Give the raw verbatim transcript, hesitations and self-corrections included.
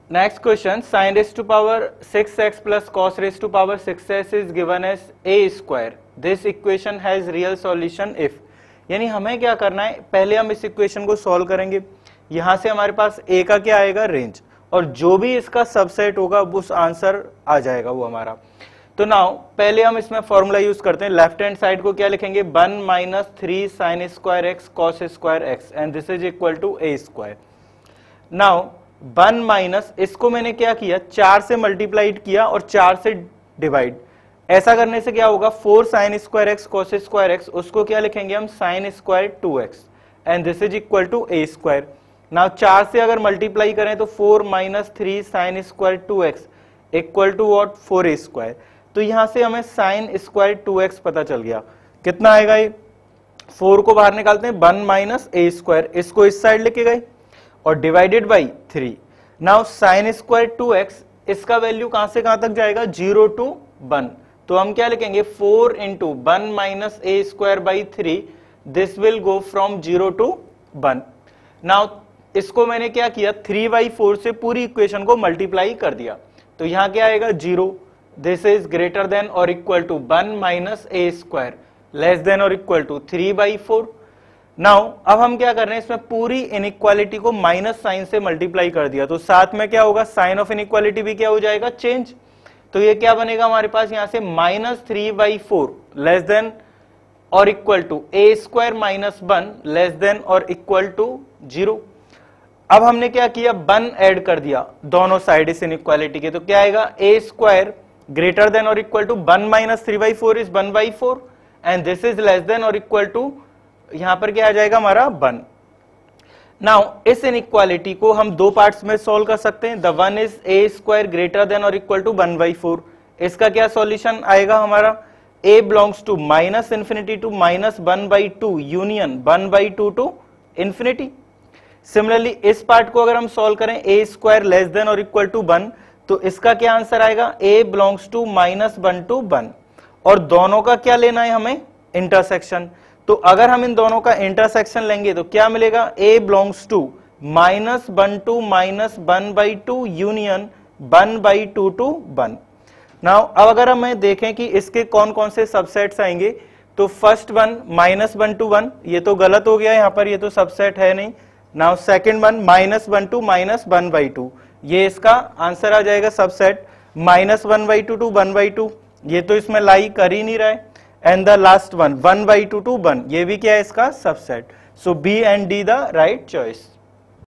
Next question, sin raised to power six x plus cos raised to power six x is given as a square. This equation has real solution if. यानी हमें क्या करना है, पहले हम इस equation को सॉल्व करेंगे. यहां से हमारे पास a का क्या आएगा, रेंज, और जो भी इसका सबसेट होगा उस आंसर आ जाएगा वो हमारा. तो नाउ पहले हम इसमें फॉर्मूला यूज करते हैं. लेफ्ट हैंड साइड को क्या लिखेंगे, one minus three sine square x cos square x and this is equal to a square. Now one minus, इसको मैंने क्या किया, चार से मल्टीप्लाइड किया और चार से डिवाइड. ऐसा करने से क्या होगा, four sine square x cos square x, उसको क्या लिखेंगे हम, sine square two x and this is equal to a square. Now चार से अगर मल्टीप्लाई करें तो four minus three sine square two x equal to what, four a square. तो यहां से हमें साइन स्क्वायर टू एक्स पता चल गया. कितना आएगा ये, फोर को बाहर निकालते हैं, वन माइनस ए स्क्वायर, इसको इस साइड लेके गए और divided by three. Now sine square two x, इसका वैल्यू कहां से कहां तक जाएगा, जीरो टू वन. तो हम क्या लिखेंगे, four into one minus a square by three, this will go from zero to one. Now इसको मैंने क्या किया, थ्री बाई फोर से पूरी इक्वेशन को मल्टीप्लाई कर दिया. तो यहां क्या आएगा, zero. This is greater than और equal to one minus a square, less than और equal to three by four. Now अब हम क्या कर रहे हैं, इसमें पूरी इनइक्वालिटी को माइनस साइन से मल्टीप्लाई कर दिया. तो साथ में क्या होगा, साइन ऑफ इनइक्वालिटी भी क्या हो जाएगा, चेंज. तो ये क्या बनेगा हमारे पास, यहां से minus three by four less than और equal to a square minus one less than और इक्वल टू जीरो. अब हमने क्या किया, वन ऐड कर दिया दोनों साइड इस इनइक्वालिटी के. तो क्या आएगा, ए स्क्वायर ग्रेटर देन और equal to one minus three by four is one by four and this is less than और इक्वल टू, यहां पर क्या आ जाएगा हमारा, वन. नाउ इस इनइक्वालिटी को हम दो पार्ट्स में सॉल्व कर सकते हैं. The one is a square greater than और equal to one by four. इसका क्या सॉल्यूशन आएगा हमारा, a belongs to minus infinity to minus one by two union one by two to infinity. Similarly इस part को अगर हम solve करें, a स्क्वायर लेस देन और इक्वल टू वन, तो इसका क्या आंसर आएगा, a belongs to minus one to one. और दोनों का क्या लेना है हमें, इंटरसेक्शन. तो अगर हम इन दोनों का इंटरसेक्शन लेंगे तो क्या मिलेगा, a belongs to minus one to minus one by two union one by two to one. Now अब अगर हमें देखें कि इसके कौन कौन से सबसेट्स आएंगे, तो first one minus one to one, ये तो गलत हो गया यहाँ पर, ये तो सबसेट है नहीं. Now second one minus one to minus one by two, ये इसका आंसर आ जाएगा subset. Minus one by two to one by two, ये तो इसमें लाई कर ही नहीं रहा है. And the last one one by two to one, ये भी क्या है इसका subset. So B and D the right choice.